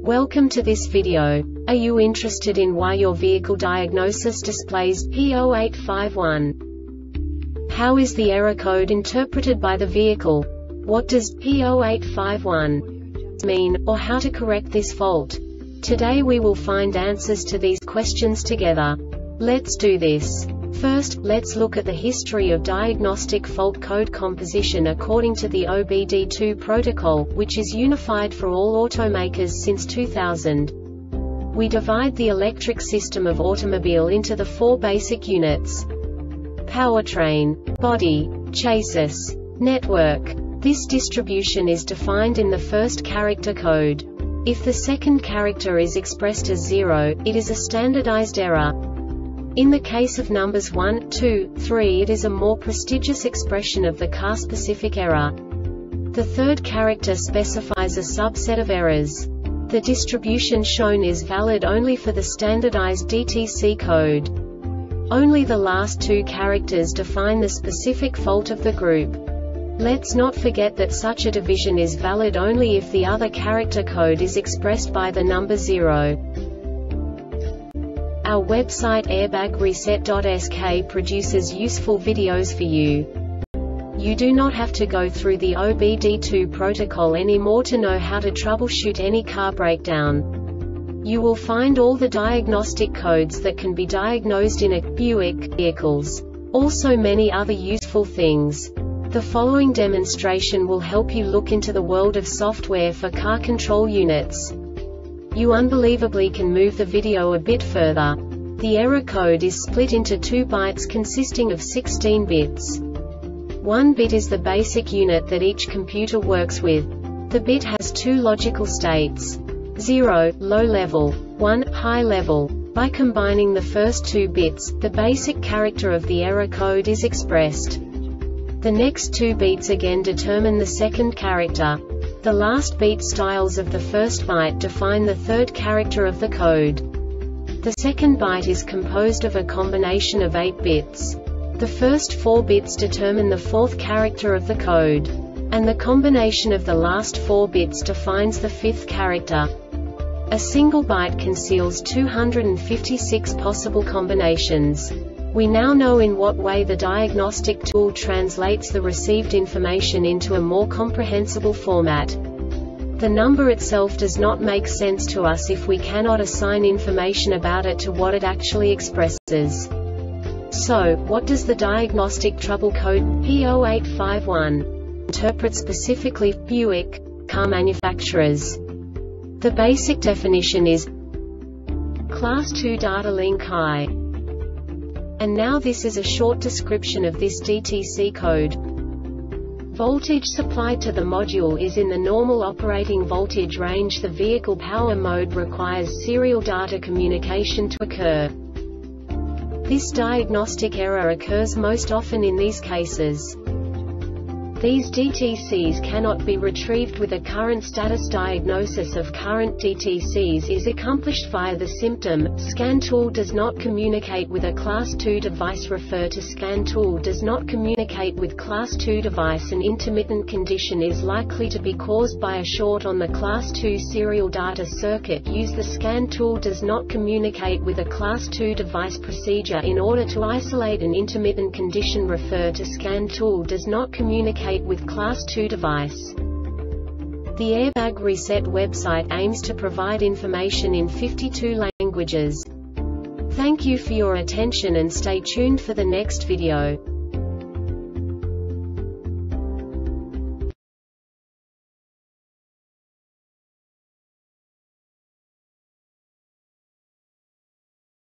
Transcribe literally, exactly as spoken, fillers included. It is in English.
Welcome to this video. Are you interested in why your vehicle diagnosis displays P zero eight five one? How is the error code interpreted by the vehicle? What does P zero eight five one mean, or how to correct this fault? Today we will find answers to these questions together. Let's do this. First, let's look at the history of diagnostic fault code composition according to the O B D two protocol, which is unified for all automakers since two thousand. We divide the electric system of automobile into the four basic units: powertrain, body, chassis, network. This distribution is defined in the first character code. If the second character is expressed as zero, it is a standardized error. In the case of numbers one, two, three, it is a more prestigious expression of the car-specific error. The third character specifies a subset of errors. The distribution shown is valid only for the standardized D T C code. Only the last two characters define the specific fault of the group. Let's not forget that such a division is valid only if the other character code is expressed by the number zero. Our website airbag reset dot S K produces useful videos for you. You do not have to go through the O B D two protocol anymore to know how to troubleshoot any car breakdown. You will find all the diagnostic codes that can be diagnosed in a Buick vehicles. Also many other useful things. The following demonstration will help you look into the world of software for car control units. You unbelievably can move the video a bit further. The error code is split into two bytes consisting of sixteen bits. One bit is the basic unit that each computer works with. The bit has two logical states: zero, low level, one, high level. By combining the first two bits, the basic character of the error code is expressed. The next two beats again determine the second character. The last beat styles of the first byte define the third character of the code. The second byte is composed of a combination of eight bits. The first four bits determine the fourth character of the code. And the combination of the last four bits defines the fifth character. A single byte conceals two hundred fifty-six possible combinations. We now know in what way the diagnostic tool translates the received information into a more comprehensible format. The number itself does not make sense to us if we cannot assign information about it to what it actually expresses. So, what does the diagnostic trouble code P zero eight five one interpret specifically for Buick car manufacturers? The basic definition is Class two Data Link I. And now this is a short description of this D T C code. Voltage supplied to the module is in the normal operating voltage range. The vehicle power mode requires serial data communication to occur. This diagnostic error occurs most often in these cases. These D T Cs cannot be retrieved with a current status. Diagnosis of current D T Cs is accomplished via the symptom. Scan tool does not communicate with a class two device. Refer to scan tool does not communicate with class two device. An intermittent condition is likely to be caused by a short on the class two serial data circuit. Use the scan tool does not communicate with a class two device procedure. In order to isolate an intermittent condition, refer to scan tool does not communicate with class two device. The Airbag Reset website aims to provide information in fifty-two languages. Thank you for your attention and stay tuned for the next video.